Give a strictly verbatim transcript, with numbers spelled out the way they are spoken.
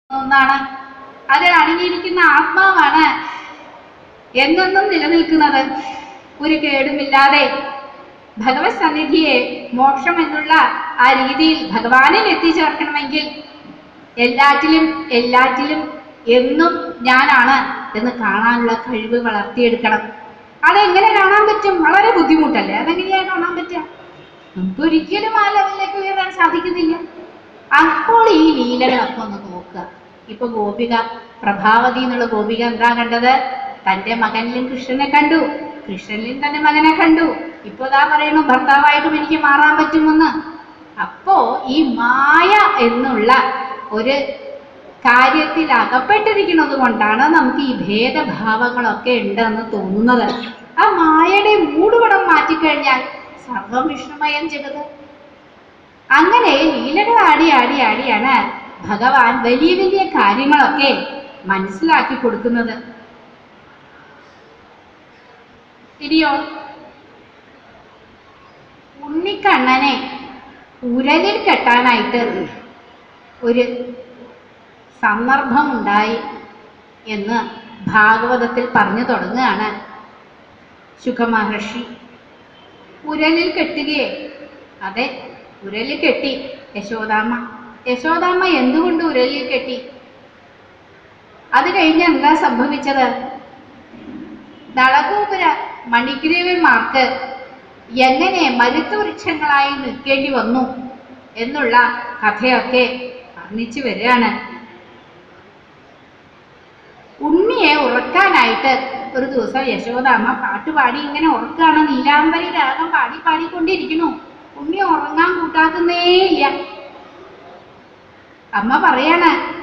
ഒന്നാണ്. അതിൽ അടങ്ങിയിരിക്കുന്ന ആത്മാവാണ് എന്നെന്നും നിലനിൽക്കുന്നത്. ഒരു കേടുമില്ലാതെ ഭഗവത് സന്നിധിയെ മോക്ഷം എന്നുള്ള ആ രീതിയിൽ ഭഗവാനിൽ എത്തിച്ചേർക്കണമെങ്കിൽ എല്ലാറ്റിലും എല്ലാറ്റിലും എന്നും ഞാനാണ് എന്ന് കാണാനുള്ള കഴിവ് വളർത്തിയെടുക്കണം. അതെങ്ങനെ കാണാൻ പറ്റും? വളരെ ബുദ്ധിമുട്ടല്ലേ? അതെങ്ങനെയാ കാണാൻ പറ്റുക? നമുക്ക് ഒരിക്കലും ആ ലെവലിലേക്ക് ഉയരാൻ സാധിക്കുന്നില്ല. അപ്പോൾ ഈ ലീലകളൊക്കെ ഒന്ന് നോക്കുക. ഇപ്പൊ ഗോപിക പ്രഭാവതി എന്നുള്ള ഗോപിക എന്താ കണ്ടത്? തൻ്റെ മകനിലും കൃഷ്ണനെ കണ്ടു, കൃഷ്ണനിലും തൻ്റെ മകനെ കണ്ടു. ഇപ്പൊ ഇതാ പറയുന്നു ഭർത്താവായിട്ടും എനിക്ക് മാറാൻ പറ്റുമെന്ന്. അപ്പോ ഈ മായ എന്നുള്ള ഒരു കാര്യത്തിൽ അകപ്പെട്ടിരിക്കുന്നത് കൊണ്ടാണ് നമുക്ക് ഈ ഭേദഭാവങ്ങളൊക്കെ ഉണ്ടെന്ന് തോന്നുന്നത്. ആ മായയുടെ മൂടുപടം മാറ്റിക്കഴിഞ്ഞാൽ സർവം വിഷ്ണുമയം ജഗത്. അങ്ങനെ ലീലകൾ ആടി ആടി ആടിയാണ് ഭഗവാൻ വലിയ വലിയ കാര്യങ്ങളൊക്കെ മനസ്സിലാക്കി കൊടുക്കുന്നത്. ഇനിയോ ഉണ്ണിക്കണ്ണനെ ഉരലിൽ കെട്ടാനായിട്ട് ഒരു സന്ദർഭമുണ്ടായി എന്ന് ഭാഗവതത്തിൽ പറഞ്ഞു തുടങ്ങുകയാണ് ശുഖമഹർഷി. ഉരലിൽ കെട്ടുകയെ, അതെ, ഉരലിൽ കെട്ടി യശോദാമ്മ. യശോദാമ്മ എന്തുകൊണ്ട് ഉരലിൽ കെട്ടി? അത് കഴിഞ്ഞ് എന്താ സംഭവിച്ചത്? നളഗോപുര മണിഗ്രീവന്മാർക്ക് എങ്ങനെ മരുത്ത് വൃക്ഷങ്ങളായി നിൽക്കേണ്ടി വന്നു എന്നുള്ള കഥയൊക്കെ വർണ്ണിച്ചു വരികയാണ്. ഉണ്ണിയെ ഉറക്കാനായിട്ട് ഒരു ദിവസം യശോദാമ്മ പാട്ടുപാടി ഇങ്ങനെ ഉറക്കാണ്. നീലാംബരി രാഗം പാടി പാടിക്കൊണ്ടിരിക്കുന്നു. ഉണ്ണി ഉറങ്ങാൻ കൂട്ടാക്കുന്നേ ഇല്ല. അമ്മ പറയാണ്,